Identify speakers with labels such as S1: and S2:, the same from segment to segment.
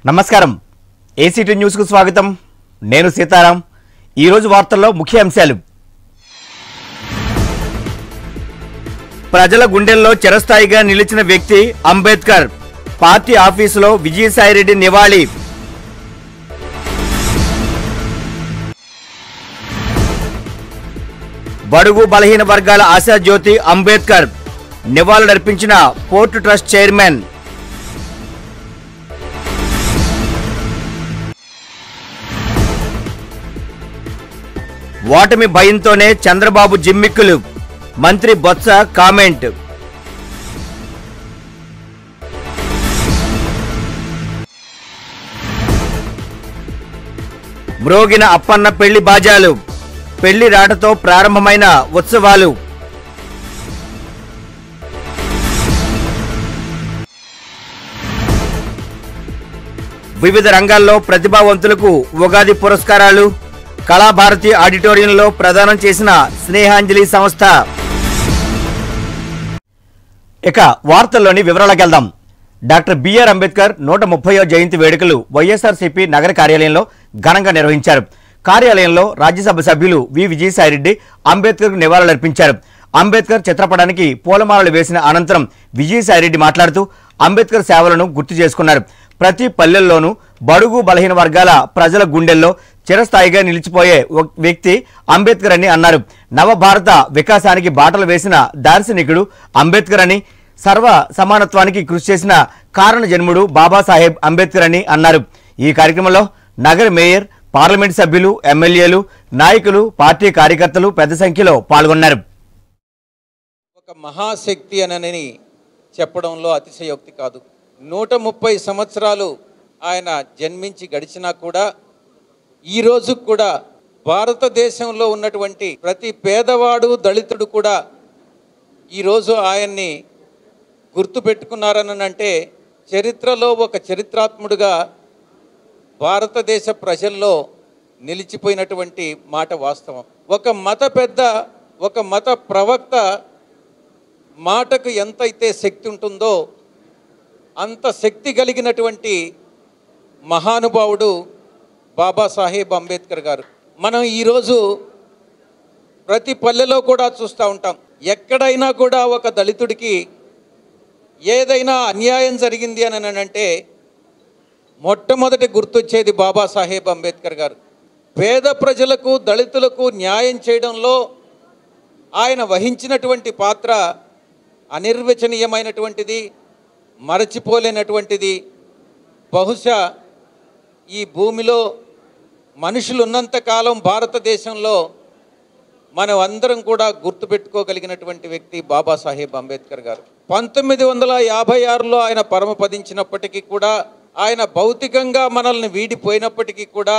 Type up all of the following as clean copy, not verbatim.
S1: నమస్కారం ACT news కు స్వాగతం నేను సీతారాం ఈ రోజు వార్తల్లో ముఖ్య అంశాలు ప్రజల గుండెల్లో చిరస్థాయిగా నిలిచిన వ్యక్తి అంబేద్కర్ పార్టీ ఆఫీసులో విజయసాయిరెడ్డి నివాళి బడుగు బలహీన వర్గాల ఆశాజ్యోతి అంబేద్కర్ నివాళులర్పించిన పోర్టు ట్రస్ట్ చైర్మన్ ఓటమి భయంతోనే చంద్రబాబు జిమ్మిక్కులు మంత్రి బొత్స కామెంట్ మ్రోగిన అప్పన్న పెళ్లి బాజాలు పెళ్లి రాటతో ప్రారంభమైన ఉత్సవాలు వివిధ రంగాల్లో ప్రతిభావంతులకు ఉగాది పురస్కారాలు కళాభారతి ఆడిటోరియంలో ప్రదానం చేసిన స్నేహాంజలి సంస్థ. ఇక వార్తల్లోని వివరాలకు వెళ్దాం. డాక్టర్ బిఆర్ అంబేద్కర్ 130వ జయంతి వేడుకలు వైఎస్ఆర్సీపీ నగర కార్యాలయంలో ఘనంగా నిర్వహించారు. కార్యాలయంలో రాజ్యసభ సభ్యులు వి విజయసాయిరెడ్డి అంబేద్కర్కు నివాళులర్పించారు. అంబేద్కర్ చిత్రపటానికి పూలమాలలు వేసిన అనంతరం విజయసాయిరెడ్డి మాట్లాడుతూ అంబేద్కర్ సేవలను గుర్తు చేసుకున్నారు. ప్రతి పల్లెల్లోనూ బడుగు బలహీన వర్గాల ప్రజల గుండెల్లో చిరస్థాయిగా నిలిచిపోయే వ్యక్తి అంబేద్కర్ అని అన్నారు. నవభారత వికాసానికి బాటలు వేసిన దార్శనికుడు అంబేద్కర్ అని, సర్వ సమానత్వానికి కృషి చేసిన కారణ జన్ముడు బాబాసాహెబ్ అంబేద్కర్ అని అన్నారు. ఈ కార్యక్రమంలో నగర మేయర్, పార్లమెంట్ సభ్యులు, ఎమ్మెల్యేలు, నాయకులు, పార్టీ కార్యకర్తలు పెద్ద సంఖ్యలో పాల్గొన్నారు.
S2: ఒక మహాశక్తి అని చెప్పడంలో అతిశయోక్తి కాదు. 130 సంవత్సరాలు ఆయన జన్మించి గడిచినా కూడా ఈరోజు కూడా భారతదేశంలో ఉన్నటువంటి ప్రతి పేదవాడు, దళితుడు కూడా ఈరోజు ఆయన్ని గుర్తుపెట్టుకున్నారని అంటే చరిత్రలో ఒక చరిత్రాత్ముడుగా భారతదేశ ప్రజల్లో నిలిచిపోయినటువంటి మాట వాస్తవం. ఒక మత పెద్ద, ఒక మత ప్రవక్త మాటకు ఎంతైతే శక్తి ఉంటుందో అంత శక్తి కలిగినటువంటి మహానుభావుడు బాబాసాహెబ్ అంబేద్కర్ గారు. మనం ఈరోజు ప్రతి పల్లెలో కూడా చూస్తూ ఉంటాం. ఎక్కడైనా కూడా ఒక దళితుడికి ఏదైనా అన్యాయం జరిగింది అని అంటే మొట్టమొదటి గుర్తొచ్చేది బాబాసాహెబ్ అంబేద్కర్ గారు. పేద ప్రజలకు, దళితులకు న్యాయం చేయడంలో ఆయన వహించినటువంటి పాత్ర అనిర్వచనీయమైనటువంటిది, మరచిపోలేనటువంటిది. బహుశా ఈ భూమిలో మనుషులు ఉన్నంతకాలం భారతదేశంలో మనం అందరం కూడా గుర్తుపెట్టుకోగలిగినటువంటి వ్యక్తి బాబాసాహెబ్ అంబేద్కర్ గారు. 1956లో ఆయన పరమపదించినప్పటికీ కూడా, ఆయన భౌతికంగా మనల్ని వీడిపోయినప్పటికీ కూడా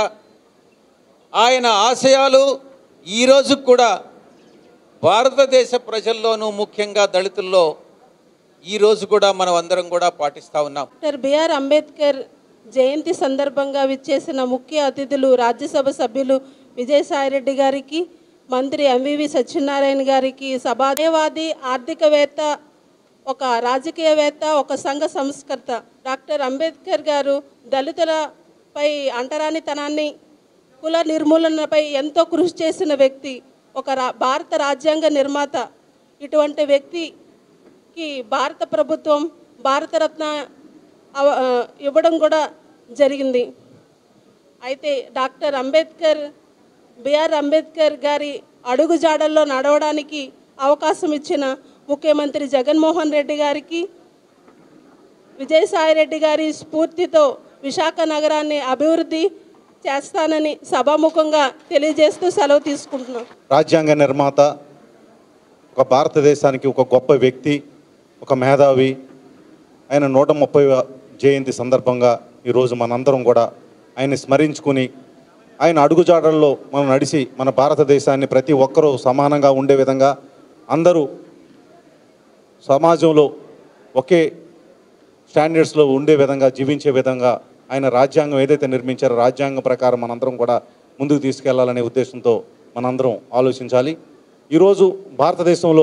S2: ఆయన ఆశయాలు ఈరోజు కూడా భారతదేశ ప్రజల్లోనూ, ముఖ్యంగా దళితుల్లో ఈరోజు కూడా మనం అందరం కూడా పాటిస్తూ ఉన్నాం.
S3: డాక్టర్ బిఆర్ అంబేద్కర్ జయంతి సందర్భంగా విచ్చేసిన ముఖ్య అతిథులు రాజ్యసభ సభ్యులు విజయసాయిరెడ్డి గారికి, మంత్రి ఎంవివి సత్యనారాయణ గారికి, సమాజవాది, ఆర్థికవేత్త, ఒక రాజకీయవేత్త, ఒక సంఘ సంస్కర్త డాక్టర్ అంబేద్కర్ గారు దళితులపై అంటరానితనాన్ని, కుల నిర్మూలనపై ఎంతో కృషి చేసిన వ్యక్తి, ఒక భారత రాజ్యాంగ నిర్మాత. ఇటువంటి వ్యక్తికి భారత ప్రభుత్వం భారతరత్న ఇవ్వడం కూడా జరిగింది. అయితే డాక్టర్ బిఆర్ అంబేద్కర్ గారి అడుగుజాడల్లో నడవడానికి అవకాశం ఇచ్చిన ముఖ్యమంత్రి జగన్మోహన్ రెడ్డి గారికి, విజయసాయిరెడ్డి గారి స్ఫూర్తితో విశాఖ నగరాన్ని అభివృద్ధి చేస్తానని సభాముఖంగా తెలియజేస్తూ సెలవు తీసుకుంటున్నాం.
S4: రాజ్యాంగ నిర్మాత, ఒక భారతదేశానికి ఒక గొప్ప వ్యక్తి, ఒక మేధావి. ఆయన 130వ జయంతి సందర్భంగా ఈరోజు మనందరం కూడా ఆయన్ని స్మరించుకుని ఆయన అడుగుజాడల్లో మనం నడిచి మన భారతదేశాన్ని ప్రతి ఒక్కరూ సమానంగా ఉండే విధంగా, అందరూ సమాజంలో ఒకే స్టాండర్డ్స్లో ఉండే విధంగా, జీవించే విధంగా ఆయన రాజ్యాంగం ఏదైతే నిర్మించారో రాజ్యాంగం ప్రకారం మనందరం కూడా ముందుకు తీసుకెళ్లాలనే ఉద్దేశంతో మనందరం ఆలోచించాలి. ఈరోజు భారతదేశంలో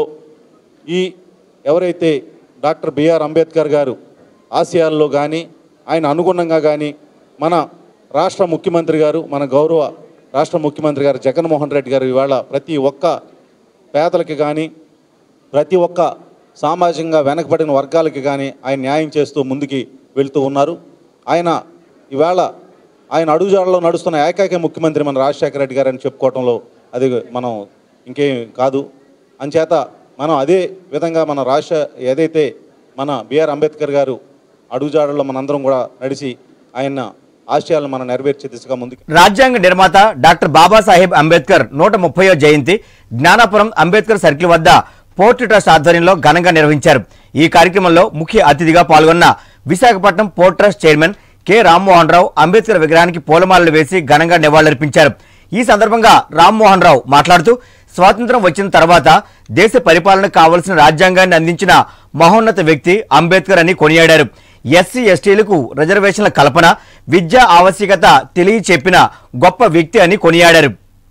S4: ఎవరైతే డాక్టర్ బిఆర్ అంబేద్కర్ గారు ఆశయాల్లో కానీ ఆయన అనుగుణంగా కానీ మన రాష్ట్ర ముఖ్యమంత్రి గారు, మన గౌరవ రాష్ట్ర ముఖ్యమంత్రి గారు జగన్మోహన్ రెడ్డి గారు ఇవాళ ప్రతి ఒక్క పేదలకి కానీ, ప్రతి ఒక్క సామాజికంగా వెనకబడిన వర్గాలకి కానీ ఆయన న్యాయం చేస్తూ ముందుకి వెళ్తూ ఉన్నారు. ఇవాళ ఆయన అడుగుజాడలో నడుస్తున్న ఏకైక ముఖ్యమంత్రి మన రాజశేఖర రెడ్డి గారు అని చెప్పుకోవడంలో అది మనం ఇంకేం కాదు. అంచేత మనం అదే విధంగా ఏదైతే మన బిఆర్ అంబేద్కర్ గారు అడుగుజాడల్లో మనందరం కూడా నడిచి ఆయన ఆశయాలను మనం నెరవేర్చే దిశగా ముందుకు.
S1: రాజ్యాంగ నిర్మాత డాక్టర్ బాబాసాహెబ్ అంబేద్కర్ 130వ జయంతి జ్ఞానాపురం అంబేద్కర్ సర్కిల్ వద్ద పోర్ట్ ట్రస్ట్ ఆధ్వర్యంలో ఘనంగా నిర్వహించారు. ఈ కార్యక్రమంలో ముఖ్య అతిథిగా పాల్గొన్న Visakhapatnam port trust chairman K Rammohan Rao Ambedkar విగ్రహానికి పూలమాలలు వేసి ఘనంగా నివాళులర్పించారు. ఈ సందర్భంగా రామ్మోహన్ రావు మాట్లాడుతూ స్వాతంత్ర్యం వచ్చిన తర్వాత దేశ పరిపాలనకు కావలసిన రాజ్యాంగాన్ని అందించిన మహోన్నత వ్యక్తి అంబేద్కర్ అని కొనియాడారు. ఎస్సీ ఎస్టీలకు రిజర్వేషన్ల కల్పన, విద్యా ఆవశ్యకత తెలియచెప్పిన గొప్ప వ్యక్తి అని కొనియాడారు.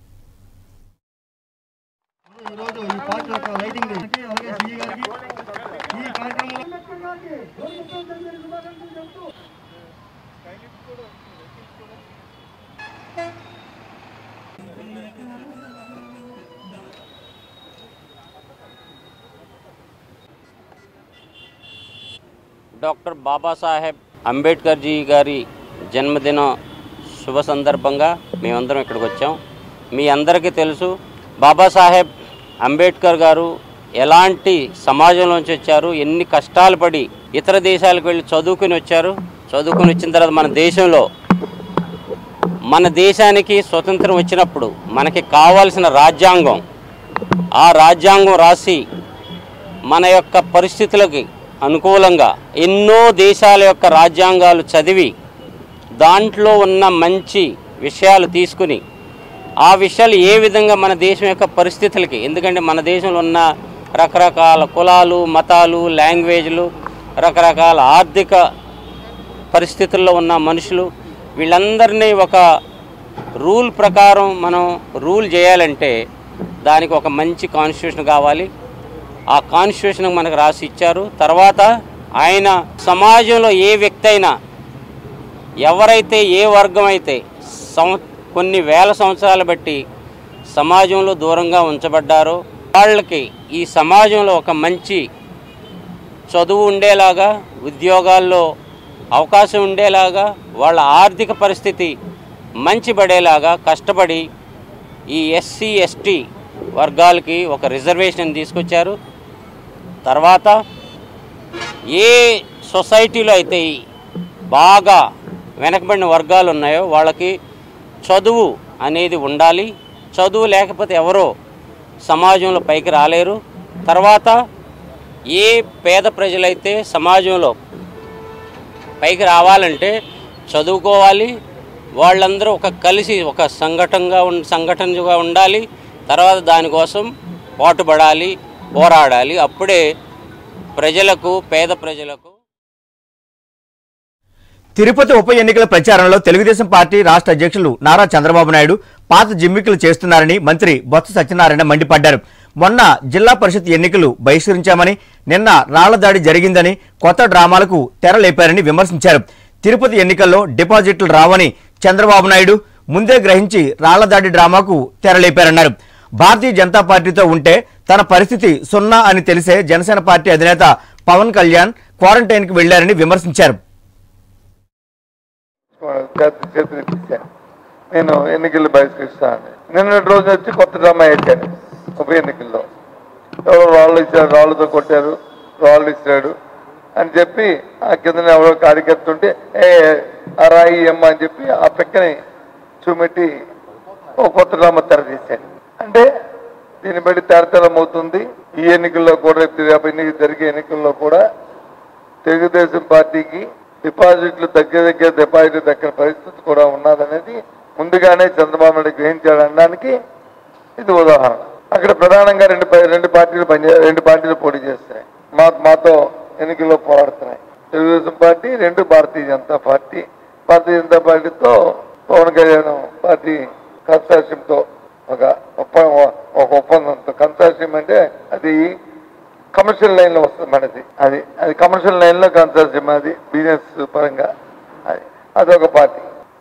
S5: డాక్టర్ బాబాసాహెబ్ అంబేద్కర్ జీ గారి జన్మదిన శుభ సందర్భంగా మేమందరం ఇక్కడికి వచ్చాం. మీ అందరికీ తెలుసు బాబాసాహెబ్ అంబేద్కర్ గారు ఎలాంటి సమాజంలోంచి వచ్చారు, ఎన్ని కష్టాలు పడి ఇతర దేశాలకు వెళ్ళి చదువుకుని వచ్చారు. చదువుకుని వచ్చిన తర్వాత మన దేశానికి స్వతంత్రం వచ్చినప్పుడు మనకి కావాల్సిన రాజ్యాంగం, ఆ రాజ్యాంగం రాసి మన యొక్క పరిస్థితులకి అనుకూలంగా ఎన్నో దేశాల యొక్క రాజ్యాంగాలు చదివి దాంట్లో ఉన్న మంచి విషయాలు తీసుకుని ఆ విషయాలు ఏ విధంగా మన దేశం యొక్క పరిస్థితులకి, ఎందుకంటే మన దేశంలో ఉన్న రకరకాల కులాలు, మతాలు, లాంగ్వేజ్లు, రకరకాల ఆర్థిక పరిస్థితుల్లో ఉన్న మనుషులు, వీళ్ళందరినీ ఒక రూల్ ప్రకారం మనం రూల్ చేయాలంటే దానికి ఒక మంచి కాన్స్టిట్యూషన్ కావాలి. ఆ కాన్స్టిట్యూషన్ మనకు రాసి ఇచ్చారు. తర్వాత ఆయన సమాజంలో ఏ వ్యక్తి అయినా, ఎవరైతే ఏ వర్గం అయితే కొన్ని వేల సంవత్సరాలు బట్టి సమాజంలో దూరంగా ఉంచబడ్డారో వాళ్ళకి ఈ సమాజంలో ఒక మంచి చదువు ఉండేలాగా, ఉద్యోగాల్లో అవకాశం ఉండేలాగా, వాళ్ళ ఆర్థిక పరిస్థితి మంచి పడేలాగా కష్టపడి ఈ ఎస్సీ ఎస్టీ వర్గాలకి ఒక రిజర్వేషన్ తీసుకొచ్చారు. తర్వాత ఏ సొసైటీలో అయితే బాగా వెనకబడిన వర్గాలు ఉన్నాయో వాళ్ళకి చదువు అనేది ఉండాలి. చదువు లేకపోతే ఎవరో సమాజంలో పైకి రాలేరు. తర్వాత ఏ పేద ప్రజలైతే సమాజంలో పైకి రావాలంటే చదువుకోవాలి. వాళ్ళందరూ కలిసి ఒక సంఘటనగా ఉండాలి. తర్వాత దానికోసం పాటుపడాలి, పోరాడాలి. అప్పుడే పేద ప్రజలకు.
S1: తిరుపతి ఉప ఎన్నికల ప్రచారంలో తెలుగుదేశం పార్టీ రాష్ట్ర అధ్యక్షులు నారా చంద్రబాబు నాయుడు పాత జిమ్మికులు చేస్తున్నారని మంత్రి బొత్స సత్యనారాయణ మండిపడ్డారు. మొన్న జిల్లా పరిషత్ ఎన్నికలు బహిష్కరించామని, నిన్న రాళ్ల దాడి జరిగిందని కొత్త డ్రామాలకు తెరలేపారని విమర్శించారు. తిరుపతి ఎన్నికల్లో డిపాజిట్లు రావని చంద్రబాబు నాయుడు ముందే గ్రహించి రాళ్ల దాడి డ్రామాకు తెరలేపారన్నారు. భారతీయ జనతా పార్టీతో ఉంటే తన పరిస్థితి సున్నా అని తెలిసే జనసేన పార్టీ అధినేత పవన్ కళ్యాణ్ క్వారంటైన్ కు వెళ్లారని విమర్శించారు.
S6: నేను ఎన్నికలు బహిష్కరిస్తాను. నిన్నటి రోజు వచ్చి కొత్త డ్రామా వేశాడు. ఉప ఎన్నికల్లో ఎవరో రాళ్ళు ఇచ్చారు, రాళ్ళతో కొట్టారు, రాళ్ళు ఇచ్చాడు అని చెప్పి ఆ కింద ఎవరో కార్యకర్త ఉంటే ఆ రాయి అమ్మ అని చెప్పి ఆ పెక్కని చూపెట్టి ఒక కొత్త డ్రామా తెర తీశాడు. అంటే దీన్ని బట్టి తెరతెరం అవుతుంది. ఈ ఎన్నికల్లో కూడా రేపు జరిగే ఎన్నికల్లో కూడా తెలుగుదేశం పార్టీకి డిపాజిట్లు డిపాజిట్లు దక్కిన పరిస్థితి కూడా ఉన్నదనేది ముందుగానే చంద్రబాబు నాయుడు గ్రహించాడు అనడానికి ఇది ఉదాహరణ. అక్కడ ప్రధానంగా రెండు పార్టీలు పోటీ చేస్తున్నాయి. మాతో ఎన్నికల్లో పోరాడుతున్నాయి. Telugudesam party, Bharatiya Janata party. భారతీయ జనతా పార్టీతో పవన్ కళ్యాణ్ పార్టీ కన్సార్షియంతో ఒక ఒప్పందంతో. కన్సార్షియం అంటే అది కమర్షియల్ లైన్లో వస్తుంది మనది. అది కమర్షియల్ లైన్లో కన్సార్షియం, అది బిజినెస్ పరంగా. అదొక పార్టీ.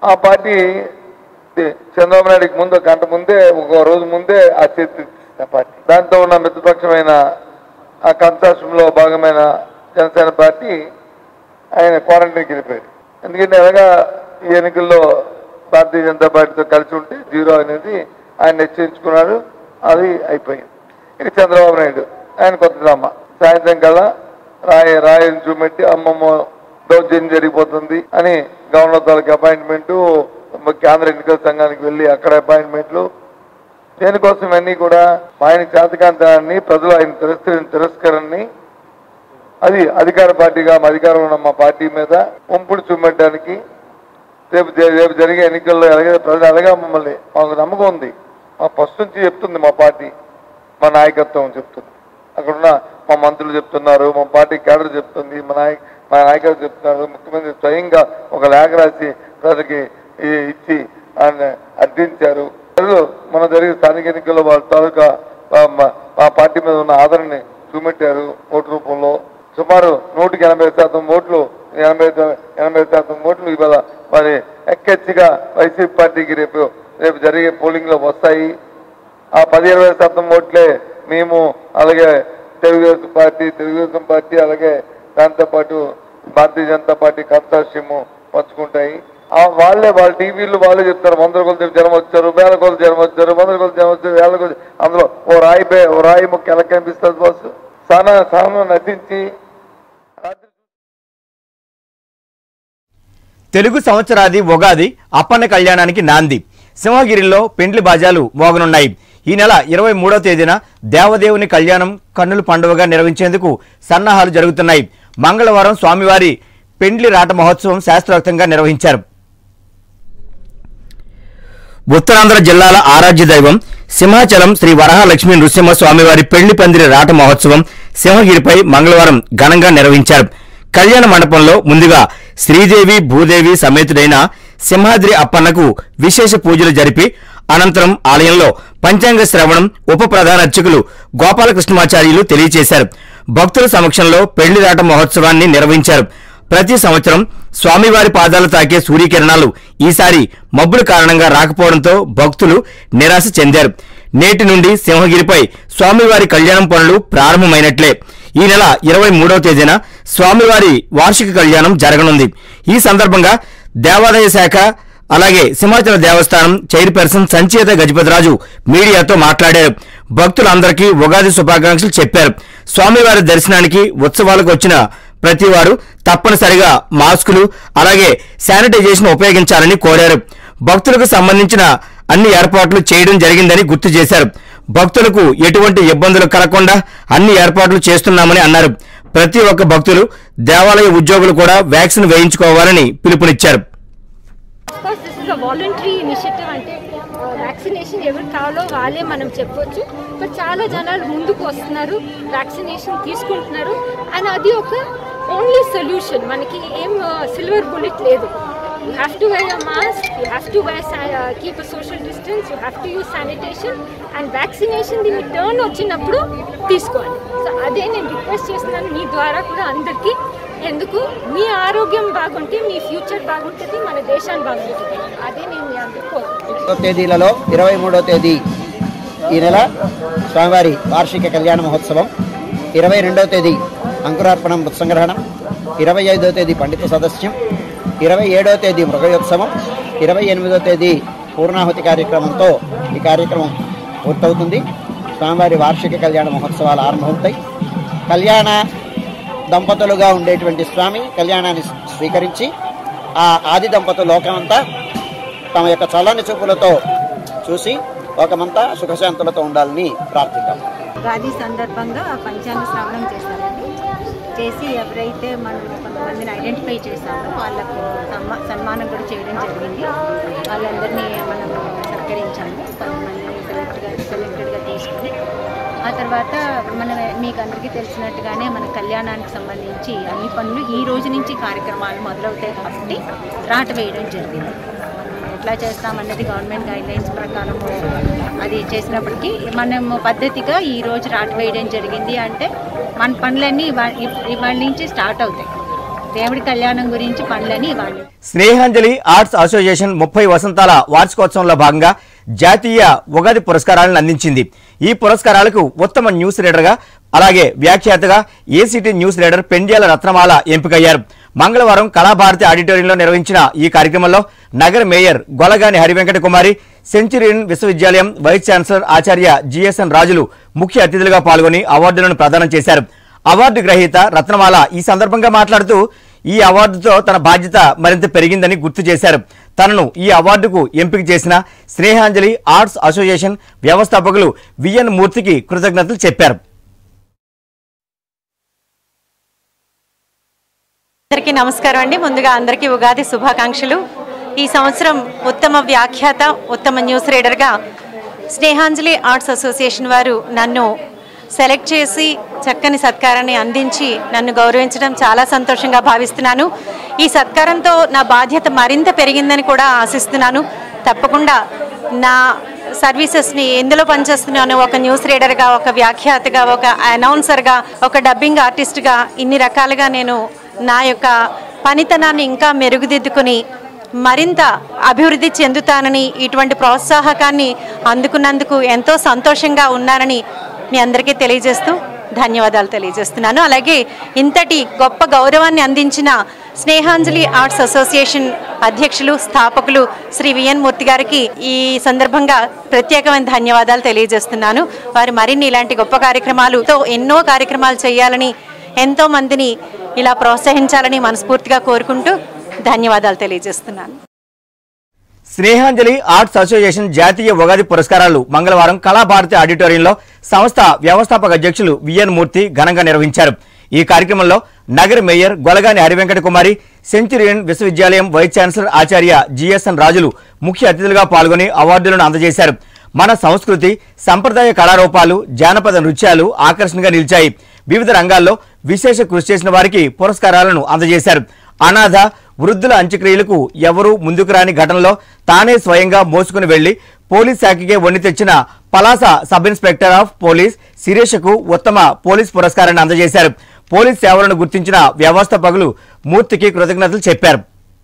S6: ఆ పార్టీ చంద్రబాబు నాయుడికి ముందు గంట ముందే ఒక రోజు ముందే ఆ చేతి పార్టీ దాంతో ఉన్న మిత్రపక్షమైన ఆ కన్సార్షియంలో భాగమైన జనసేన పార్టీ ఆయన క్వారంటైన్కి వెళ్ళిపోయాడు. ఎందుకంటే అలాగా ఈ ఎన్నికల్లో భారతీయ జనతా పార్టీతో కలిసి ఉంటే 0 అనేది ఆయన నిశ్చయించుకున్నాడు. అది అయిపోయింది. ఇక చంద్రబాబు నాయుడు ఆయన కొత్త డ్రామా సాయంత్రం కల్లా రాయని చూపెట్టి అమ్మమ్మ దౌర్జన్యం జరిగిపోతుంది అని గవర్నర్ తాలూకు అపాయింట్మెంటు, కేంద్ర ఎన్నికల సంఘానికి వెళ్ళి అక్కడ అపాయింట్మెంట్లు, దేనికోసం అన్నీ కూడా ఆయన చేతకాంతాన్ని ప్రజలు ఆయన తిరస్కరణని అది అధికార పార్టీగా అధికారం ఉన్న మా పార్టీ మీద ఉంపుడు చూపెట్టడానికి రేపు జరిగే ఎన్నికల్లో ప్రజలు అలాగా మమ్మల్ని మాకు నమ్మకం ఉంది. మా ఫస్ట్ నుంచి చెప్తుంది మా పార్టీ, మా నాయకత్వం చెప్తుంది, అక్కడున్న మా మంత్రులు చెప్తున్నారు, మా పార్టీ కేడర్ చెప్తుంది, మా నాయకులు చెప్తున్నారు. ముఖ్యమంత్రి స్వయంగా ఒక లేఖ రాసి ప్రజలకి ఇచ్చి ఆయన అర్థించారు. ప్రజలు మన జరిగే స్థానిక ఎన్నికల్లో వాళ్ళ తాలూకా మా పార్టీ మీద ఉన్న ఆదరణని చూపెట్టారు. ఓటు రూపంలో సుమారు 180% ఓట్లు 80% ఓట్లు ఇవాళ మరి ఎక్కచ్చిగా వైసీపీ పార్టీకి రేపు జరిగే పోలింగ్లో వస్తాయి. ఆ 10-20% ఓట్లే మేము, అలాగే తెలుగుదేశం పార్టీ అలాగే దాంతోపాటు భారతీయ జనతా పార్టీ కన్సార్షియము పంచుకుంటాయి. వాళ్ళ టీవీలు వాళ్ళే చెప్తారు 100 కొలది జనం వచ్చారు, 1000 కొలది జనం వచ్చారు, 100 కొలది జనం వచ్చారు, 1000 కొలది. అందులో ఓ రాయి ముక్క ఎలా కనిపిస్తుంది బాసు? సానా నటించి
S1: తెలుగు సంవత్సరాది ఉగాది అప్పన్న కళ్యాణానికి నాంది. సింహగిరిలో పెండ్లి బాజాలు మోగనున్నాయి. ఈ నెల 23వ తేదీన దేవదేవుని కళ్యాణం కన్నుల పండుగగా నిర్వహించేందుకు సన్నాహాలు జరుగుతున్నాయి. మంగళవారం స్వామివారి పెండ్లి రాట మహోత్సవం శాస్త్రోక్తంగా నిర్వహించారు. ఉత్తరాంధ్ర జిల్లాల ఆరాధ్య దైవం సింహాచలం శ్రీ వరహాలక్ష్మీ నృసింహ స్వామివారి పెళ్లి పందిరి రాట మహోత్సవం సింహగిరిపై మంగళవారం ఘనంగా నిర్వహించారు. కళ్యాణ మండపంలో ముందుగా శ్రీదేవి భూదేవి సమేతుడైన సింహాద్రి అప్పన్నకు విశేష పూజలు జరిపి అనంతరం ఆలయంలో పంచాంగ శ్రవణం ఉప ప్రధాన అర్చకులు గోపాలకృష్ణమాచార్యులు తెలియజేశారు. భక్తుల సమక్షంలో పెళ్లి రాట మహోత్సవాన్ని నిర్వహించారు. ప్రతి సంవత్సరం స్వామివారి పాదాలు తాకే సూర్యకిరణాలు ఈసారి మబ్బుల కారణంగా రాకపోవడంతో భక్తులు నిరాశ చెందారు. నేటి నుండి సింహగిరిపై స్వామివారి కళ్యాణం పనులు ప్రారంభమైనట్లే. ఈ నెల 23వ తేదీన స్వామివారి వార్షిక కళ్యాణం జరగనుంది. ఈ సందర్భంగా దేవాదాయ శాఖ అలాగే సింహాచల దేవస్థానం చైర్పర్సన్ సంచేత గజపతిరాజు మీడియాతో మాట్లాడారు. భక్తులందరికీ ఉగాది శుభాకాంక్షలు చెప్పారు. స్వామివారి దర్శనానికి ఉత్సవాలకు వచ్చిన ప్రతి వారు తప్పనిసరిగా మాస్కులు అలాగే శానిటైజేషన్ ఉపయోగించాలని కోరారు. భక్తులకు సంబంధించిన అన్ని ఏర్పాట్లు చేయడం జరిగిందని గుర్తు చేశారు. భక్తులకు ఎటువంటి ఇబ్బందులు కలగకుండా అన్ని ఏర్పాట్లు చేస్తున్నామని అన్నారు. ప్రతి ఒక్క భక్తులు దేవాలయ ఉద్యోగులు కూడా వ్యాక్సిన్ వేయించుకోవాలని పిలుపునిచ్చారు.
S7: వాలంటరీ ఇనిషియేటివ్ అంటే వ్యాక్సినేషన్ ఎవరు కావాలో వాళ్ళే మనం చెప్పొచ్చు. బట్ చాలా జనాలు ముందుకు వస్తున్నారు, వ్యాక్సినేషన్ తీసుకుంటున్నారు. అండ్ అది ఒక ఓన్లీ సొల్యూషన్. మనకి ఏం సిల్వర్ బుల్లెట్ లేదు. You have to wear a mask, you have to keep a social distance, you have to use sanitation and vaccination the turn వచ్చినప్పుడు తీసుకోండి. సో అదే నేను రిక్వెస్ట్ చేస్తున్నాను మీ ద్వారా కూడా అందరికీ. ఎందుకు మీ ఆరోగ్యం బాగుంటే మీ ఫ్యూచర్ బాగుంటుంది, మన దేశాన్ని బాగుంటుంది. అదే నేను మీ అందరికీ కోరుకుంటున్నాను.
S8: తేదీలలో 23వ తేదీ ఈ నెల స్వామివారి వార్షిక కళ్యాణ మహోత్సవం, 22వ తేదీ అంకురార్పణం మృత్సంగ్రహణం, 25వ తేదీ పండిత సదస్యం, 27వ తేదీ మృగయోత్సవం, 28వ తేదీ పూర్ణాహుతి కార్యక్రమంతో ఈ కార్యక్రమం పూర్తవుతుంది. స్వామివారి వార్షిక కళ్యాణ మహోత్సవాలు ఆరంభమవుతాయి. కళ్యాణ దంపతులుగా ఉండేటువంటి స్వామి కళ్యాణాన్ని స్వీకరించి ఆ ఆది దంపతులు లోకమంతా తమ యొక్క చల్లని చూపులతో చూసి లోకమంతా సుఖశాంతులతో ఉండాలని ప్రార్థిద్దాం.
S9: ఉగాది సందర్భంగా పంచాంగ శ్రవణం చేశారండి. చేసి ఎవరైతే మనం కొంతమందిని ఐడెంటిఫై చేశామో వాళ్ళకు సన్మానం కూడా చేయడం జరిగింది. వాళ్ళందరినీ మనం సత్కరించాము. కొంతమందిని సెలెక్టెడ్గా తీసుకుని ఆ తర్వాత మీకు అందరికీ తెలిసినట్టుగానే మన కళ్యాణానికి సంబంధించి అన్ని పనులు ఈ రోజు నుంచి కార్యక్రమాలు మొదలవుతాయి కాబట్టి రాట వేయడం జరిగింది. ఎట్లా చేస్తామన్నది గవర్నమెంట్ గైడ్లైన్స్ ప్రకారం అది చేసినప్పటికీ మనం పద్ధతిగా ఈరోజు రాట వేయడం జరిగింది. అంటే మన పనులన్నీ ఇవాళ నుంచి స్టార్ట్ అవుతాయి. దేవుడి కళ్యాణం గురించి పనులని వాళ్ళు.
S1: స్నేహాంజలి ఆర్ట్స్ అసోసియేషన్ 30 వసంతాల వార్షికోత్సవంలో భాగంగా జాతీయ ఉగాది పురస్కారాలను అందించింది. ఈ పురస్కారాలకు ఉత్తమ న్యూస్ రీడర్గా అలాగే వ్యాఖ్యాతగా ACT news reader Pendyala Ratnamala ఎంపికయ్యారు. మంగళవారం కళాభారతి ఆడిటోరియంలో నిర్వహించిన ఈ కార్యక్రమంలో నగర మేయర్ గొలగాని హరివెంకట కుమారి, సెంచురియన్ విశ్వవిద్యాలయం వైస్ ఛాన్సలర్ ఆచార్య జిఎస్ఎన్ రాజులు ముఖ్య అతిథులుగా పాల్గొని అవార్డులను ప్రదానం చేశారు. అవార్డు గ్రహీత రత్నమాల ఈ సందర్భంగా మాట్లాడుతూ ఈ అవార్డుతో తన బాధ్యత మరింత పెరిగిందని గుర్తు చేశారు. తనను ఈ అవార్డుకు ఎంపిక చేసిన స్నేహాంజలి ఆర్ట్స్ అసోసియేషన్ వ్యవస్థాపకులు విఎన్ మూర్తికి కృతజ్ఞతలు చెప్పారు.
S10: అందరికీ నమస్కారం అండి. ముందుగా అందరికీ ఉగాది శుభాకాంక్షలు. ఈ సంవత్సరం ఉత్తమ వ్యాఖ్యాత, ఉత్తమ న్యూస్ రీడర్గా స్నేహాంజలి ఆర్ట్స్ అసోసియేషన్ వారు నన్ను సెలెక్ట్ చేసి చక్కని సత్కారాన్ని అందించి నన్ను గౌరవించడం చాలా సంతోషంగా భావిస్తున్నాను. ఈ సత్కారంతో నా బాధ్యత మరింత పెరిగిందని కూడా ఆశిస్తున్నాను. తప్పకుండా నా సర్వీసెస్ని ఎందులో పనిచేస్తున్నాను, ఒక న్యూస్ రీడర్గా, ఒక వ్యాఖ్యాతగా, ఒక అనౌన్సర్గా, ఒక డబ్బింగ్ ఆర్టిస్ట్గా ఇన్ని రకాలుగా నేను నా యొక్క పనితనాన్ని ఇంకా మెరుగుదిద్దుకుని మరింత అభివృద్ధి చెందుతానని, ఇటువంటి ప్రోత్సాహకాన్ని అందుకున్నందుకు ఎంతో సంతోషంగా ఉన్నానని మీ అందరికీ తెలియజేస్తూ ధన్యవాదాలు తెలియజేస్తున్నాను. అలాగే ఇంతటి గొప్ప గౌరవాన్ని అందించిన స్నేహాంజలి ఆర్ట్స్ అసోసియేషన్ అధ్యక్షులు, స్థాపకులు శ్రీ విఎన్ మూర్తి గారికి ఈ సందర్భంగా ప్రత్యేకమైన ధన్యవాదాలు తెలియజేస్తున్నాను. వారు మరిన్ని ఇలాంటి గొప్ప కార్యక్రమాలతో ఎన్నో కార్యక్రమాలు చేయాలని, ఎంతో మందిని ఇలా ప్రోత్సహించాలని మనస్ఫూర్తిగా కోరుకుంటూ ధన్యవాదాలు తెలియజేస్తున్నాను.
S1: స్నేహాంజలి ఆర్ట్స్ అసోసియేషన్ జాతీయ ఉగాది పురస్కారాలు మంగళవారం కళాభారతి ఆడిటోరియంలో సంస్థ వ్యవస్థాపక అధ్యక్షులు విఎన్ మూర్తి ఘనంగా నిర్వహించారు. ఈ కార్యక్రమంలో నగర మేయర్ గొలగాని హరివెంకట కుమారి, సెంచురియన్ విశ్వవిద్యాలయం వైస్ ఛాన్సలర్ ఆచార్య జిఎస్ఎన్ రాజులు ముఖ్య అతిథులుగా పాల్గొని అవార్డులను అందజేశారు. మన సంస్కృతి, సంప్రదాయ కళారూపాలు, జానపద నృత్యాలు ఆకర్షణగా నిలిచాయి. వివిధ రంగాల్లో విశేష కృషి చేసిన వారికి పురస్కారాలను అందజేశారు. అనాథ, వృద్ధుల అంత్యక్రియలకు ఎవరూ ముందుకు రాని ఘటనలో తానే స్వయంగా మోసుకుని వెళ్లి పోలీస్ శాఖకే వన్ని తెచ్చిన Palasa sub inspector of police శిరీషకు ఉత్తమ పోలీస్ పురస్కారాన్ని అందజేశారు. పోలీస్ సేవలను గుర్తించిన వ్యవస్థాపకులు మూర్తికి కృతజ్ఞతలు చెప్పారు.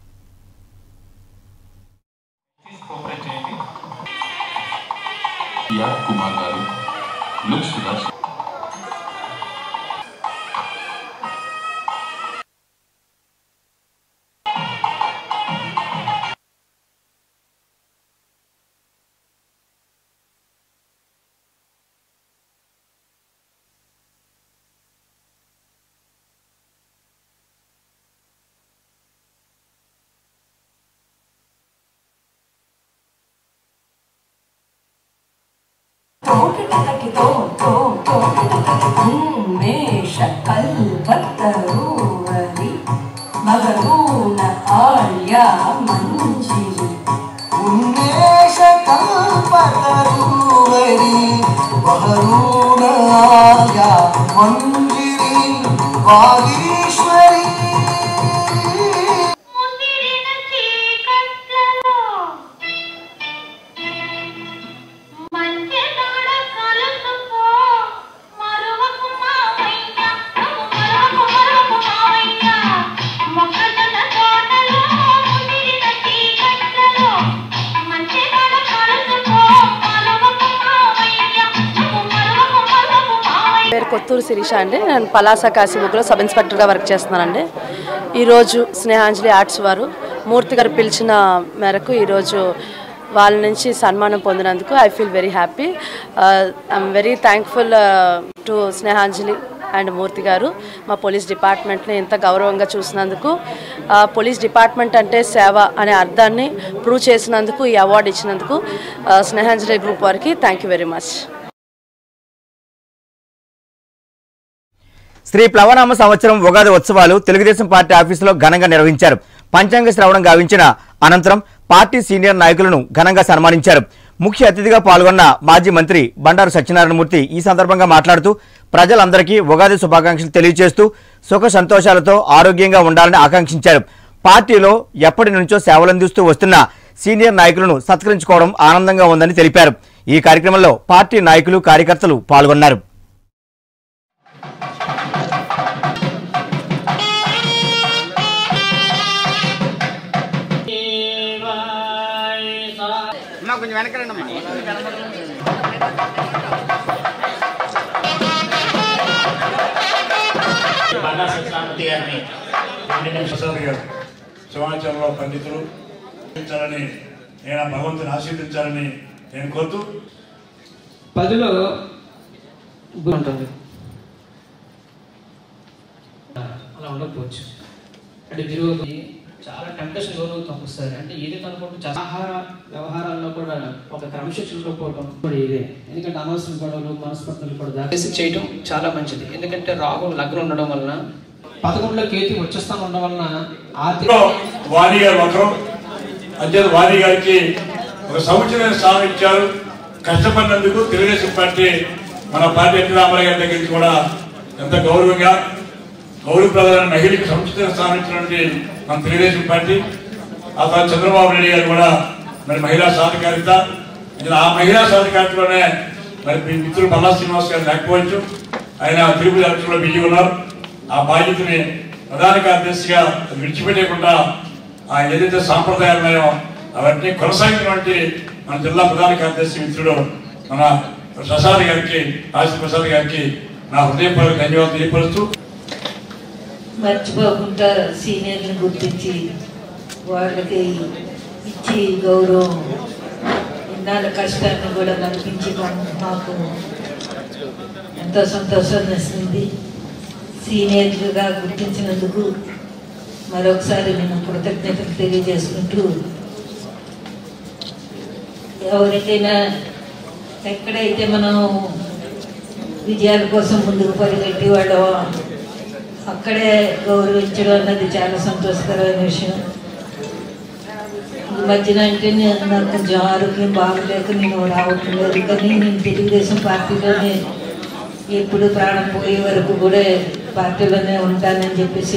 S11: కొత్తూరు శిరీష అండి. నేను పలాస కాశీముగ్గులో సబ్ ఇన్స్పెక్టర్గా వర్క్ చేస్తున్నానండి. ఈరోజు స్నేహాంజలి ఆర్ట్స్ వారు మూర్తి గారు పిలిచిన మేరకు ఈరోజు వాళ్ళ నుంచి సన్మానం పొందినందుకు I feel very happy. I'm very thankful to Snehanjali and Murthy గారు మా పోలీస్ డిపార్ట్మెంట్ని ఇంత గౌరవంగా చూసినందుకు, పోలీస్ డిపార్ట్మెంట్ అంటే సేవ అనే అర్థాన్ని ప్రూవ్ చేసినందుకు, ఈ అవార్డు ఇచ్చినందుకు స్నేహాంజలి గ్రూప్ వారికి thank you very much.
S1: Shri ప్లవనామ సంవత్సరం ఉగాది ఉత్సవాలు తెలుగుదేశం పార్టీ ఆఫీసులో ఘనంగా నిర్వహించారు. పంచాంగ శ్రవణం గావించిన అనంతరం పార్టీ సీనియర్ నాయకులను ఘనంగా సన్మానించారు. ముఖ్య అతిథిగా పాల్గొన్న మాజీ మంత్రి బండారు సత్యనారాయణమూర్తి ఈ సందర్భంగా మాట్లాడుతూ ప్రజలందరికీ ఉగాది శుభాకాంక్షలు తెలియజేస్తూ సుఖ సంతోషాలతో ఆరోగ్యంగా ఉండాలని ఆకాంక్షించారు. పార్టీలో ఎప్పటి నుంచో సేవలందిస్తూ వస్తున్న సీనియర్ నాయకులను సత్కరించుకోవడం ఆనందంగా ఉందని తెలిపారు. ఈ కార్యక్రమంలో పార్టీ నాయకులు, కార్యకర్తలు పాల్గొన్నారు.
S12: శివాచలంలో పండితులు నేను భగవంతుని ఆశీర్వదించాలని నేను కోరుతూ
S13: పదిలో ఉంటుంది అలా ఉండకపోవచ్చు. అంటే మీరు చాలా టెంప్టేషన్ లోనవుతాం వస్తారు. అంటే ఏదైతే అనుకుంటే ఆహార వ్యవహారాల్లో కూడా ఒక క్రమశిక్షణలో పోవడం కూడా ఇదే. ఎందుకంటే అనవసరం గొడవలు మనస్పర్ధలు కూడా దాచేసి చేయడం చాలా మంచిది. ఎందుకంటే రాహు లగ్నం ఉండడం వలన 11లో కేతు వచ్చేస్తాను ఉండడం వలన ఆర్థిక
S12: వాణి గారు ఒకరు అంతే వాణి గారికి ఒక సముచితమైన స్థానం ఇచ్చారు. కష్టపడినందుకు తెలుగుదేశం పార్టీ మన పార్టీ ఎన్టీ రామారావు గారి దగ్గర నుంచి కూడా ఎంత గౌరవంగా గౌరవప్రదమైన మహిళకి సముచితమైన స్థానం ఇచ్చినటువంటి మన తెలుగుదేశం పార్టీ. ఆ తర్వాత చంద్రబాబు నాయుడు గారు కూడా మరి మహిళా సాధికారిత, ఆ మహిళా సాధికారితలోనే మరి మీ మిత్రులు పల్లా శ్రీనివాస్ గారు లేకపోవచ్చు, ఆయన తిరుపతి ఎలక్షన్లో బిజీ ఉన్నారు. ఆ బాధ్యతని ప్రధాన కార్యదర్శిగా విడిచిపెట్టకుండా ఆ ఏదైతే సాంప్రదాయాలు ఉన్నాయో అవన్నీ కొనసాగినటువంటి మన జిల్లా ప్రధాన కార్యదర్శి మిత్రుడు మన ప్రసాద్ గారికి, రాజేంద్ర ప్రసాద్ గారికి నా హృదయపూర్వక ధన్యవాదాలు తెలియపరుస్తూ,
S14: మర్చిపోకుండా సీనియర్ని గుర్తించి వాళ్ళకి ఇచ్చి గౌరవం ఇన్నాళ్ళ కష్టాన్ని కూడా కనిపించి మాకు ఎంతో సంతోషాన్ని ఇస్తుంది. సీనియర్గా గుర్తించినందుకు మరొకసారి నేను కృతజ్ఞతలు తెలియజేసుకుంటూ, ఎవరికైనా ఎక్కడైతే మనం విజయాల కోసం ముందుకు పరిగెట్టి వాళ్ళు అక్కడే గౌరవించడం అన్నది చాలా సంతోషకరమైన విషయం. ఈ మధ్యన అంటే నాకు కొంచెం ఆరోగ్యం బాగలేక నేను రావటం లేదు, కానీ నేను తెలుగుదేశం పార్టీలోనే ఎప్పుడు ప్రాణం పోయే వరకు కూడా పార్టీలోనే ఉంటానని చెప్పేసి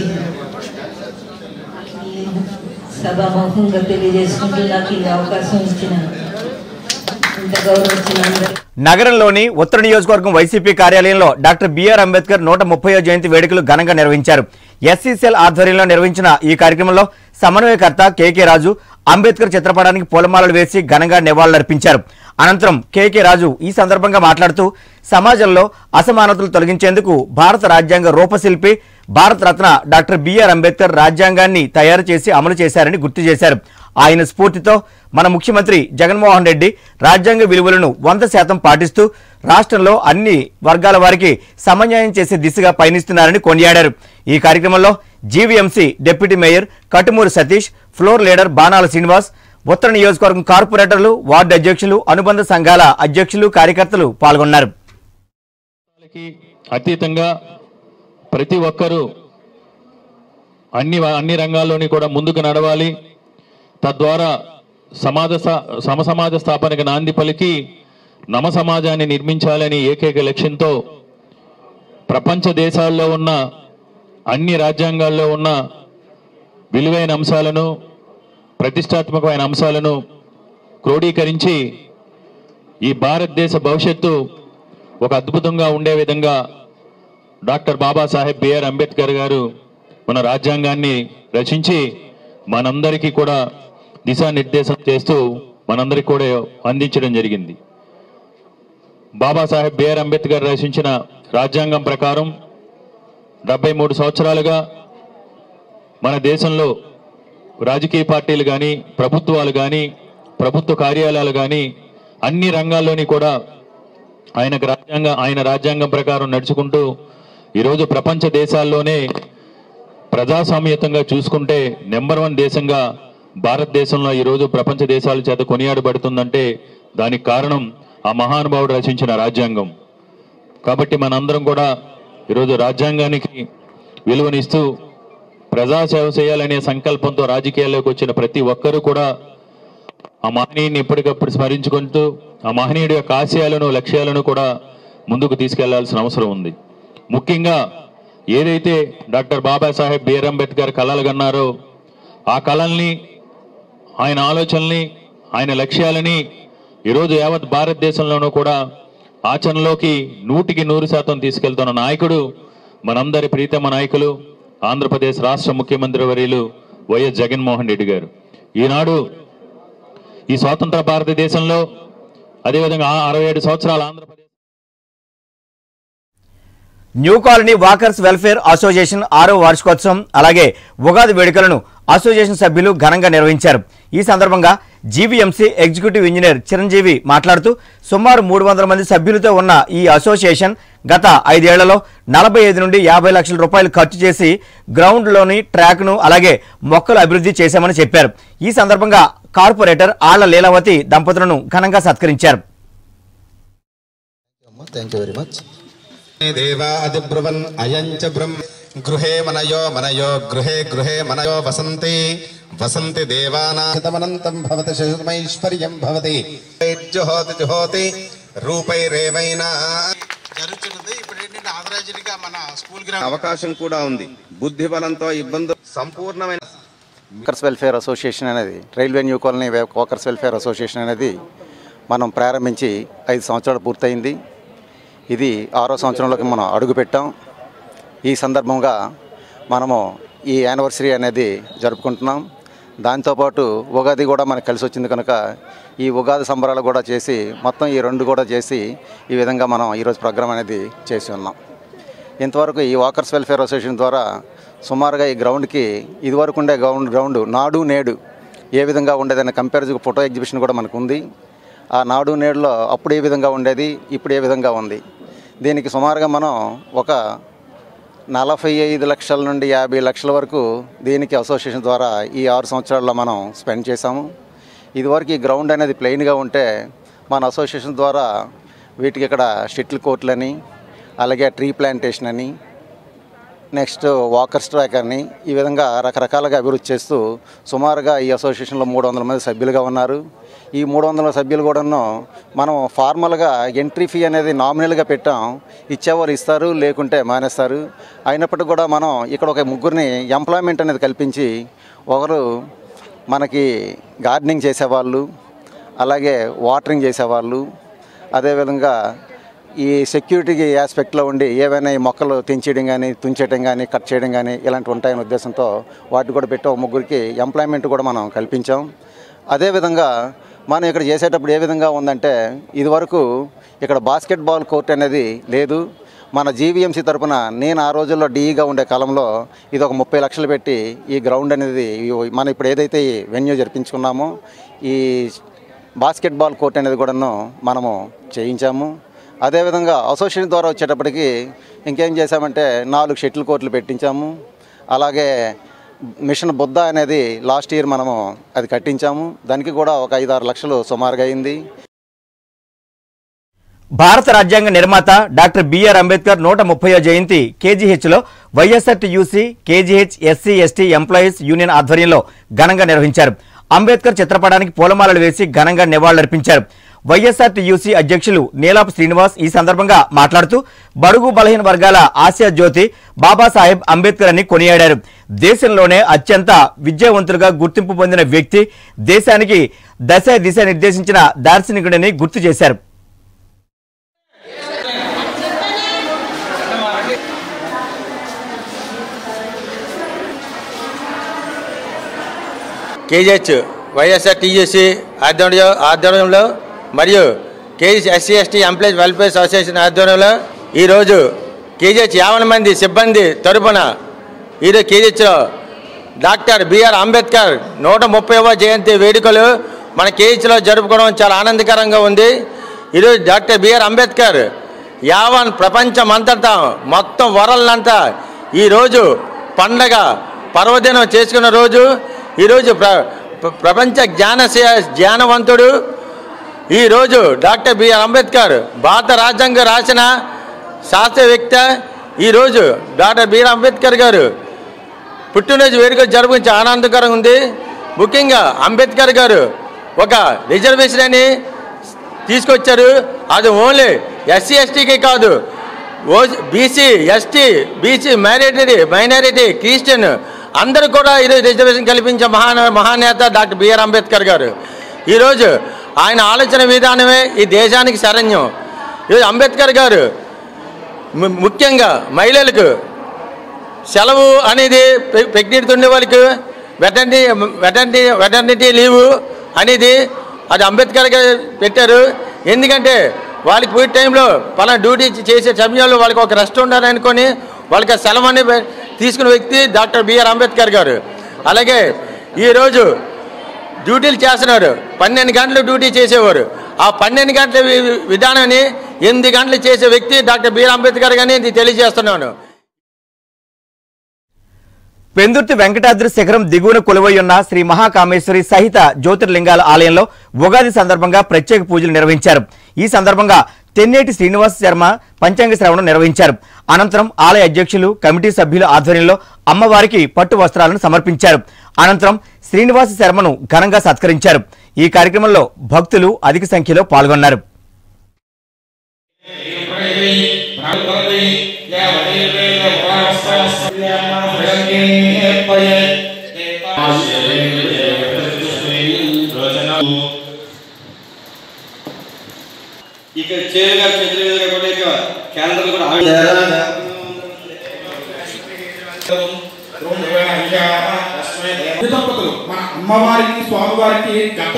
S14: ఈ సభాముఖంగా తెలియజేసుకుంటూ నాకు ఈ అవకాశం ఇచ్చిన ఇంత గౌరవించిన
S1: నగరంలోని ఉత్తర నియోజకవర్గం వైసీపీ కార్యాలయంలో డాక్టర్ బిఆర్ అంబేద్కర్ 130వ జయంతి వేడుకలు ఘనంగా నిర్వహించారు. ఎస్సీసీఎల్ ఆధ్వర్యంలో నిర్వహించిన ఈ కార్యక్రమంలో సమన్వయకర్త కేకే రాజు అంబేద్కర్ చిత్రపటానికి పూలమాలలు వేసి ఘనంగా నివాళులర్పించారు. అనంతరం కేకే రాజు ఈ సందర్భంగా మాట్లాడుతూ సమాజంలో అసమానతలు తొలగించేందుకు భారత రాజ్యాంగ రూపశిల్పి భారతరత్న డాక్టర్ బిఆర్ అంబేద్కర్ రాజ్యాంగాన్ని తయారు చేసి అమలు చేశారని గుర్తు చేశారు. ఆయన స్ఫూర్తితో మన ముఖ్యమంత్రి జగన్మోహన్ రెడ్డి రాజ్యాంగ విలువలను 100% పాటిస్తూ రాష్ట్రంలో అన్ని వర్గాల వారికి సమన్యాయం చేసే దిశగా పయనిస్తున్నారని కొనియాడారు. ఈ కార్యక్రమంలో GVMC deputy mayor Katumuri Satish, floor leader Banala Srinivas, ఉత్తర నియోజకవర్గం కార్పొరేటర్లు, వార్డు అధ్యక్షులు, అనుబంధ సంఘాల అధ్యక్షులు, కార్యకర్తలు పాల్గొన్నారు.
S15: అతీతంగా ప్రతి ఒక్కరూ అన్ని రంగాల్లోని కూడా ముందుకు నడవాలి. తద్వారా సమసమాజ స్థాపనకు నాంది పలికి నవ సమాజాన్ని నిర్మించాలని ఏకైక లక్ష్యంతో ప్రపంచ దేశాల్లో ఉన్న అన్ని రాజ్యాంగాల్లో ఉన్న విలువైన అంశాలను, ప్రతిష్టాత్మకమైన అంశాలను క్రోడీకరించి ఈ భారతదేశ భవిష్యత్తు ఒక అద్భుతంగా ఉండే విధంగా డాక్టర్ బాబాసాహెబ్ బిఆర్ అంబేద్కర్ గారు మన రాజ్యాంగాన్ని రచించి మనందరికీ కూడా దిశానిర్దేశం చేస్తూ మనందరికీ కూడా అందించడం జరిగింది. బాబాసాహెబ్ బిఆర్ అంబేద్కర్ రచించిన రాజ్యాంగం ప్రకారం 73 సంవత్సరాలుగా మన దేశంలో రాజకీయ పార్టీలు కానీ, ప్రభుత్వాలు కానీ, ప్రభుత్వ కార్యాలయాలు కానీ అన్ని రంగాల్లోని కూడా ఆయన రాజ్యాంగం ప్రకారం నడుచుకుంటూ ఈరోజు ప్రపంచ దేశాల్లోనే ప్రజాస్వామ్యతంగా చూసుకుంటే నెంబర్ 1 దేశంగా భారతదేశంలో ఈరోజు ప్రపంచ దేశాల చేత కొనియాడబడుతుందంటే దానికి కారణం ఆ మహానుభావుడు రచించిన రాజ్యాంగం. కాబట్టి మనందరం కూడా ఈరోజు రాజ్యాంగానికి విలువనిస్తూ ప్రజాసేవ చేయాలనే సంకల్పంతో రాజకీయాల్లోకి వచ్చిన ప్రతి ఒక్కరూ కూడా ఆ మహనీయుని ఎప్పటికప్పుడు స్మరించుకుంటూ ఆ మహనీయుడి యొక్క ఆశయాలను, లక్ష్యాలను కూడా ముందుకు తీసుకెళ్లాల్సిన అవసరం ఉంది. ముఖ్యంగా ఏదైతే డాక్టర్ బాబాసాహెబ్ బిఆర్ అంబేద్కర్ కలలు కన్నారో ఆ కళల్ని, ఆయన ఆలోచనల్ని, ఆయన లక్ష్యాలని ఈరోజు యావత్ భారతదేశంలోనూ కూడా ఆచరణలోకి 100% తీసుకెళ్తున్న నాయకుడు మనందరి ప్రీతమ నాయకులు ఆంధ్రప్రదేశ్ రాష్ట్ర ముఖ్యమంత్రి వర్యులు వైఎస్ జగన్మోహన్ రెడ్డి గారు. ఈనాడు ఈ స్వాతంత్ర భారతదేశంలో అదేవిధంగా 67 సంవత్సరాల Andhra Pradesh
S1: new colony walkers welfare association 6వ వార్షికోత్సవం అలాగే ఉగాది వేడుకలను అసోసియేషన్ సభ్యులు ఘనంగా నిర్వహించారు. ఈ సందర్భంగా జీవీఎంసీ ఎగ్జిక్యూటివ్ ఇంజనీర్ చిరంజీవి మాట్లాడుతూ సుమారు 300 మంది సభ్యులతో ఉన్న ఈ అసోసియేషన్ గత 5 ఏళ్లలో 45 నుండి 50 లక్షల రూపాయలు ఖర్చు చేసి గ్రౌండ్లోని ట్రాక్ను అలాగే మొక్కలు అభివృద్ధి చేశామని చెప్పారు. ఈ సందర్భంగా కార్పొరేటర్ ఆళ్ల లీలావతి దంపతులను ఘనంగా సత్కరించారు.
S16: దేవాదిబ్రువన్ అయంచ బ్రహ్మ గృహే మనయో గృహే గృహే మనయో వసంతి వసంతి దేవానాహితమనంతం భవతి శుభైశ్వర్యం భవతి జుహోతి జుహోతి రూపైరేవైనా జరుగుతున్నది. ఇప్పుడు ఏంటంటే ఆవరేజ్గా మన స్కూల్ అవకాశం కూడా ఉంది. బుద్ధి బలంతో ఇబ్బందులు సంపూర్ణమైన
S17: వాకర్స్ వెల్ఫేర్ అసోసియేషన్ అనేది railway new colony walkers welfare association అనేది మనం ప్రారంభించి 5 సంవత్సరాలు పూర్తయింది. ఇది 6వ సంవత్సరంలోకి మనం అడుగుపెట్టాం. ఈ సందర్భంగా మనము ఈ యానివర్సరీ అనేది జరుపుకుంటున్నాం. దాంతోపాటు ఉగాది కూడా మనకు కలిసి వచ్చింది కనుక ఈ ఉగాది సంబరాలు కూడా చేసి మొత్తం ఈ 2 కూడా చేసి ఈ విధంగా మనం ఈరోజు ప్రోగ్రాం అనేది చేసి ఉన్నాం. ఇంతవరకు ఈ వాకర్స్ వెల్ఫేర్ అసోసియేషన్ ద్వారా సుమారుగా ఈ గ్రౌండ్కి ఇదివరకు ఉండే గ్రౌండ్ నాడు నేడు ఏ విధంగా ఉండేదనే కంపారిజన్ ఫోటో ఎగ్జిబిషన్ కూడా మనకు ఉంది. ఆ నాడు నేడులో అప్పుడు ఏ విధంగా ఉండేది, ఇప్పుడు ఏ విధంగా ఉంది. దీనికి సుమారుగా మనం ఒక 45 లక్షల నుండి 50 లక్షల వరకు దీనికి అసోసియేషన్ ద్వారా ఈ 6 సంవత్సరాల్లో మనం స్పెండ్ చేశాము. ఇదివరకు ఈ గ్రౌండ్ అనేది ప్లెయిన్గా ఉంటే మన అసోసియేషన్ ద్వారా వీటికి ఇక్కడ షటిల్ కోర్టులని అలాగే ట్రీ ప్లాంటేషన్ అని నెక్స్ట్ వాకర్స్ ట్రాక్ అని ఈ విధంగా రకరకాలుగా అభివృద్ధి చేస్తూ సుమారుగా ఈ అసోసియేషన్లో 300 మంది సభ్యులుగా ఉన్నారు. ఈ 300 సభ్యులు కూడాను మనం ఫార్మల్గా ఎంట్రీ ఫీ అనేది నామినల్గా పెట్టాం. ఇచ్చేవారు ఇస్తారు, లేకుంటే మానేస్తారు. అయినప్పటికీ కూడా మనం ఇక్కడ ఒక 3 ఎంప్లాయ్మెంట్ అనేది కల్పించి ఒకరు మనకి గార్డెనింగ్ చేసేవాళ్ళు, అలాగే వాటరింగ్ చేసేవాళ్ళు, అదేవిధంగా ఈ సెక్యూరిటీ ఆస్పెక్ట్లో ఉండి ఏవైనా ఈ మొక్కలు తెంచేయడం కానీ తుంచేయడం కానీ కట్ చేయడం కానీ ఇలాంటివి ఉంటాయనే ఉద్దేశంతో వాటిని కూడా పెట్టి 3 ఎంప్లాయ్మెంట్ కూడా మనం కల్పించాం. అదేవిధంగా మనం ఇక్కడ చేసేటప్పుడు ఏ విధంగా ఉందంటే ఇదివరకు ఇక్కడ బాస్కెట్బాల్ కోర్ట్ అనేది లేదు. మన జీవీఎంసీ తరఫున నేను ఆ రోజుల్లో డీఈగా ఉండే కాలంలో ఇది ఒక 30 లక్షలు పెట్టి ఈ గ్రౌండ్ అనేది మనం ఇప్పుడు ఏదైతే ఈ వెన్యూ జరిపించుకున్నామో ఈ బాస్కెట్బాల్ కోర్ట్ అనేది కూడాను మనము చేయించాము. అదేవిధంగా అసోసియేషన్ ద్వారా వచ్చేటప్పటికి ఇంకేం చేశామంటే 4 షటిల్ కోర్టులు పెట్టించాము. అలాగే మిషన్ బుద్ధ అనేది లాస్ట్ ఇయర్ మనము అది కట్టించాము. దానికి కూడా ఒక 5-6 లక్షలు సుమారుగా అయింది.
S1: భారత రాజ్యాంగ నిర్మాత డాక్టర్ బిఆర్ అంబేద్కర్ 130వ జయంతి కేజీహెచ్లో YSRTUC KGH SC ST employees union ఆధ్వర్యంలో ఘనంగా నిర్వహించారు. అంబేద్కర్ చిత్రపటానికి పూలమాలలు వేసి ఘనంగా నివాళులర్పించారు. వైఎస్ఆర్టీయూసీ అధ్యక్షులు నీలాపు శ్రీనివాస్ ఈ సందర్భంగా మాట్లాడుతూ బడుగు బలహీన వర్గాల ఆశయ జ్యోతి బాబాసాహెబ్ అంబేద్కర్ అని కొనియాడారు. దేశంలోనే అత్యంత విద్యావంతులుగా గుర్తింపు పొందిన వ్యక్తి, దేశానికి దిశ నిర్దేశించిన దార్శనికుడని గుర్తు చేశారు.
S18: కేజీహెచ్ వైఎస్ఆర్టీయూసీ ఆధ్వర్యంలో మరియు KGH SC ST employees welfare association ఆధ్వర్యంలో ఈరోజు కేజీహెచ్ 50 మంది సిబ్బంది తరపున ఈరోజు కేజీహెచ్లో డాక్టర్ బిఆర్ అంబేద్కర్ 130వ జయంతి వేడుకలు మన కేజీహెచ్లో జరుపుకోవడం చాలా ఆనందకరంగా ఉంది. ఈరోజు డాక్టర్ బిఆర్ అంబేద్కర్ యావన్ ప్రపంచమంతటా మొత్తం వరల్నంతా ఈరోజు పండగ పర్వదినం చేసుకున్న రోజు. ఈరోజు ప్రపంచ జ్ఞానవంతుడు ఈరోజు డాక్టర్ బిఆర్ అంబేద్కర్ భారత రాజ్యాంగం రాసిన శాస్త్రవేత్త. ఈరోజు డాక్టర్ బిఆర్ అంబేద్కర్ గారు పుట్టినరోజు వేడుకలు జరుపుకుంటే ఆనందకరంగా ఉంది. ముఖ్యంగా అంబేద్కర్ గారు ఒక రిజర్వేషన్ అని తీసుకొచ్చారు. అది ఓన్లీ ఎస్సీ ఎస్టీకే కాదు, BC ST BC minority Christian అందరూ కూడా ఈరోజు రిజర్వేషన్ కల్పించే మహానేత డాక్టర్ బిఆర్ అంబేద్కర్ గారు. ఈరోజు ఆయన ఆలోచన విధానమే ఈ దేశానికి శరణ్యం. ఈరోజు అంబేద్కర్ గారు ముఖ్యంగా మహిళలకు సెలవు అనేది ప్రెగ్నెంట్ ఉండే వాళ్ళకి వెటర్నిటీ లీవు అనేది అది అంబేద్కర్ గారు పెట్టారు. ఎందుకంటే వాళ్ళకి పూర్తి టైంలో పలానా డ్యూటీ చేసే సమయంలో వాళ్ళకి ఒక రెస్ట్ ఉండాలని అనుకొని వాళ్ళకి సెలవు అని తీసుకున్న వ్యక్తి డాక్టర్ బిఆర్ అంబేద్కర్ గారు. అలాగే ఈరోజు డ్యూటీలు చేస్తున్నారు. 12 గంటలు డ్యూటీ చేసేవారు. ఆ 12 గంటల విధానాన్ని 8 గంటలు చేసే వ్యక్తి డాక్టర్ బిఆర్ అంబేద్కర్ గారిని తెలియజేస్తున్నాను.
S1: పెందుర్తి వెంకటాద్రి శిఖరం దిగువన కొలువై ఉన్న శ్రీ మహాకామేశ్వరి సహిత జ్యోతిర్లింగాల ఆలయంలో ఉగాది సందర్భంగా ప్రత్యేక పూజలు నిర్వహించారు. ఈ సందర్భంగా తెన్నేటి శ్రీనివాస శర్మ పంచాంగ శ్రవణం నిర్వహించారు. అనంతరం ఆలయ అధ్యక్షులు కమిటీ సభ్యుల ఆధ్వర్యంలో అమ్మవారికి పట్టు వస్త్రాలను సమర్పించారు. అనంతరం శ్రీనివాస శర్మను ఘనంగా సత్కరించారు. ఈ కార్యక్రమంలో భక్తులు అధిక సంఖ్యలో పాల్గొన్నారు.
S19: ఇక్కడ చేరుగా చేతుల మీదుగా కూడా ఇక క్యాలెండర్ కూడా
S20: దంపతులు మన అమ్మవారికి స్వామివారికి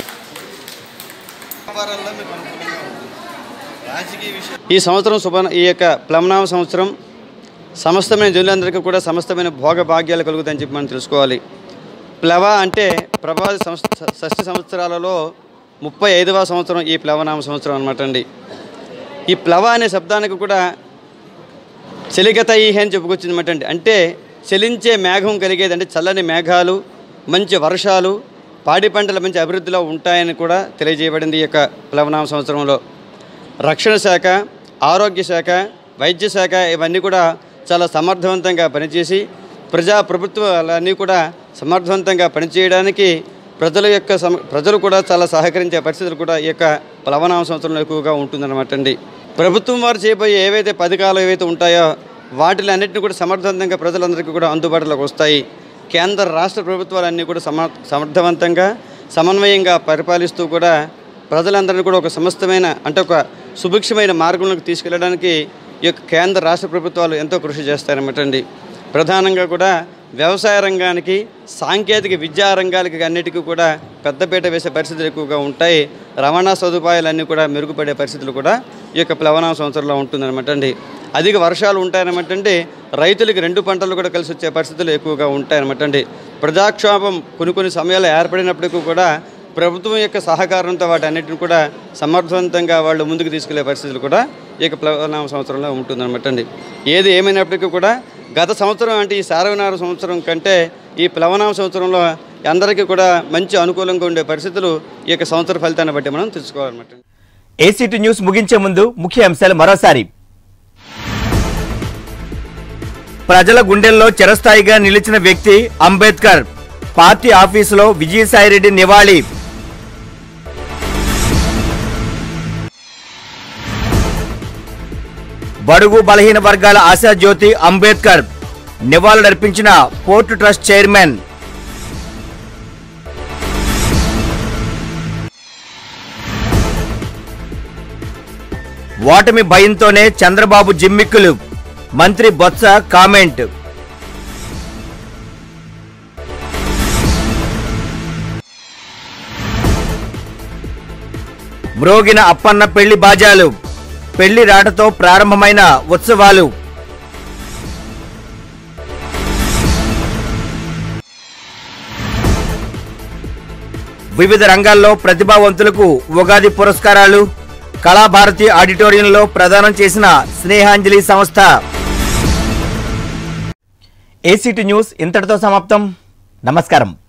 S19: ఈ సంవత్సరం ఈ యొక్క ప్లవనామ సంవత్సరం సమస్తమైన జనులందరికీ కూడా సమస్తమైన భోగ భాగ్యాలు కలుగుతాయని చెప్పి మనం తెలుసుకోవాలి. ప్లవ అంటే ప్రభావి షష్ఠి సంవత్సరాలలో 35వ సంవత్సరం ఈ ప్లవనామ సంవత్సరం అనమాట అండి. ఈ ప్లవ అనే శబ్దానికి కూడా చెలిగతయి అని చెప్పుకొచ్చింది అనమాట అండి. అంటే చెలించే మేఘం కలిగేది, అంటే చల్లని మేఘాలు, మంచి వర్షాలు, పాడి పంటల మంచి అభివృద్ధిలో ఉంటాయని కూడా తెలియజేయబడింది. ఈ యొక్క ప్లవనామ సంవత్సరంలో రక్షణ శాఖ, ఆరోగ్య శాఖ, వైద్య శాఖ ఇవన్నీ కూడా చాలా సమర్థవంతంగా పనిచేసి ప్రభుత్వాలన్నీ కూడా సమర్థవంతంగా పనిచేయడానికి ప్రజలు కూడా చాలా సహకరించే పరిస్థితులు కూడా ఈ యొక్క ప్లవనామ సంవత్సరంలో ఎక్కువగా ఉంటుందన్నమాట అండి. ప్రభుత్వం వారు చేయబోయే ఏవైతే పథకాలు ఏవైతే ఉంటాయో వాటిని అన్నింటినీ కూడా సమర్థవంతంగా ప్రజలందరికీ కూడా అందుబాటులోకి వస్తాయి. కేంద్ర రాష్ట్ర ప్రభుత్వాలన్నీ కూడా సమర్థవంతంగా సమన్వయంగా పరిపాలిస్తూ కూడా ప్రజలందరినీ కూడా ఒక సమస్తమైన అంటే ఒక సుభిక్షమైన మార్గంలోకి తీసుకెళ్ళడానికి ఈ యొక్క కేంద్ర రాష్ట్ర ప్రభుత్వాలు ఎంతో కృషి చేస్తారన్నమాట అండి. ప్రధానంగా కూడా వ్యవసాయ రంగానికి, సాంకేతిక విద్యా రంగాలకి అన్నిటికీ కూడా పెద్దపీట వేసే పరిస్థితులు ఎక్కువగా ఉంటాయి. రవాణా సదుపాయాలన్నీ కూడా మెరుగుపడే పరిస్థితులు కూడా ఈ యొక్క ప్లవనామ సంవత్సరంలో ఉంటుందన్నమాట అండి. అధిక వర్షాలు ఉంటాయన్నమాట అండి. రైతులకి 2 పంటలు కూడా కలిసి వచ్చే పరిస్థితులు ఎక్కువగా ఉంటాయన్నమాట అండి. ప్రజాక్షోభం కొన్ని సమయాలు ఏర్పడినప్పటికీ కూడా ప్రభుత్వం యొక్క సహకారంతో వాటి అన్నింటిని కూడా సమర్థవంతంగా వాళ్ళు ముందుకు తీసుకెళ్లే పరిస్థితులు కూడా ఈ యొక్క ప్లవనామ సంవత్సరంలో ఉంటుందన్నమాట అండి. ఏది ఏమైనప్పటికీ కూడా గత సంవత్సరం అంటే ఈ శారవనామ సంవత్సరం కంటే ఈ ప్లవనామ సంవత్సరంలో అందరికీ కూడా మంచి అనుకూలంగా ఉండే పరిస్థితులు ఈ యొక్క సంవత్సర ఫలితాన్ని బట్టి మనం తెలుసుకోవాలన్నమాట.
S1: ఏసీటీ న్యూస్ ముగించే ముందు ముఖ్య అంశాలు మరోసారి. ప్రజల గుండెల్లో చిరస్థాయిగా నిలిచిన వ్యక్తి అంబేద్కర్. పార్టీ ఆఫీసులో విజయసాయిరెడ్డి నివాళి. బడుగు బలహీన వర్గాల ఆశాజ్యోతి అంబేద్కర్. నివాళులర్పించిన పోర్టు ట్రస్ట్ చైర్మన్. ఓటమి భయంతోనే చంద్రబాబు జిమ్మిక్కులు. మంత్రి బొత్స కామెంట్. మ్రోగిన అప్పన్న పెళ్లి బాజాలు. పెళ్లి రాటతో ప్రారంభమైన ఉత్సవాలు. వివిధ రంగాల్లో ప్రతిభావంతులకు ఉగాది పురస్కారాలు. కళాభారతి ఆడిటోరియంలో ప్రదానం చేసిన స్నేహాంజలి సంస్థ. ఏసీటీ న్యూస్ ఇంతటితో సమాప్తం. నమస్కారం.